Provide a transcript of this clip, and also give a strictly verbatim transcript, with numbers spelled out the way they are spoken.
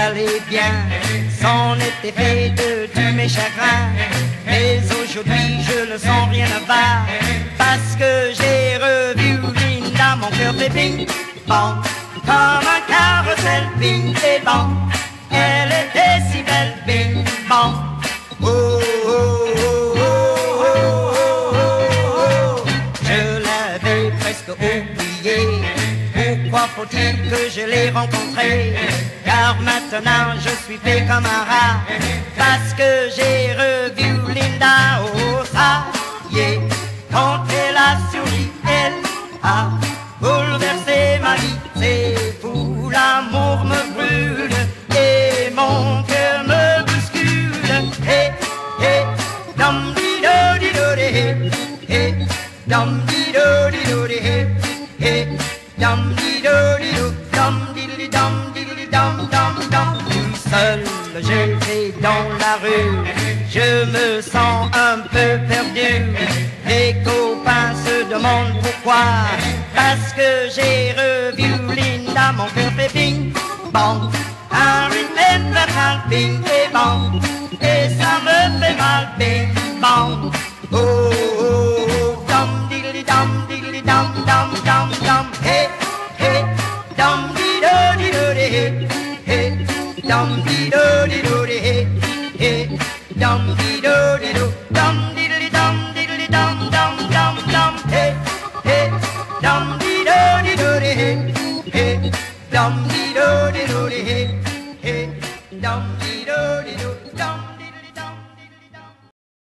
allait bien, c'en était fait de tous mes chagrins. Mais aujourd'hui je ne sens rien à part, parce que j'ai revu Linda, mon cœur fait bing, bang, comme un carrousel, bing et bang. Elle était si belle, bing, bang. Oh, oh, oh, oh, oh, oh, oh. Je l'avais presque oublié. Pourquoi faut-il que je l'ai rencontrée? Car maintenant je suis fait comme un rat, parce que j'ai revu Linda. Oh, ça y est, quand elle a souri, elle a bouleversé ma vie. C'est fou, l'amour me brûle et mon cœur me bouscule. Hey, hey, dum di do di do di hey, hey, dum di do di do di hey, hey, dum di do di do, dum di di dum di di dum dum dum. Tout seul, j'étais dans la rue, je me sens un peu perdu. Les copains se demandent pourquoi, parce que j'ai revu Linda, mon cœur fait bing, bang, un rythme infernal, bing et bang, et ça me fait mal, bing, bang. Oh, oh, oh, dum diddly dum diddly dum dum dum dum, hey, hey, dum di do di do di hey, hey, dum di do di do di hey, hey, dum di do di do, dum diddly dum diddly dum dum dum dum, hey, hey, dum di do di do di hey, hey, dum di do di do di hey, hey, dum di